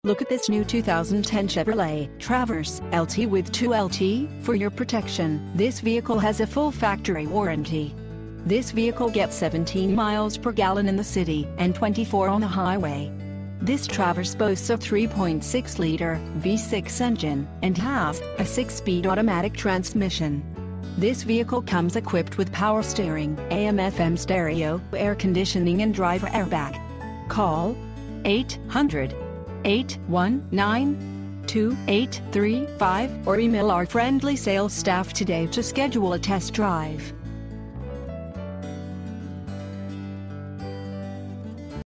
Look at this new 2010 Chevrolet Traverse LT with 2LT. For your protection, this vehicle has a full factory warranty. This vehicle gets 17 miles per gallon in the city and 24 on the highway. This Traverse boasts a 3.6-liter V6 engine and has a 6-speed automatic transmission. This vehicle comes equipped with power steering, AM/FM stereo, air conditioning and driver airbag. Call 800-819-2835 or email our friendly sales staff today to schedule a test drive.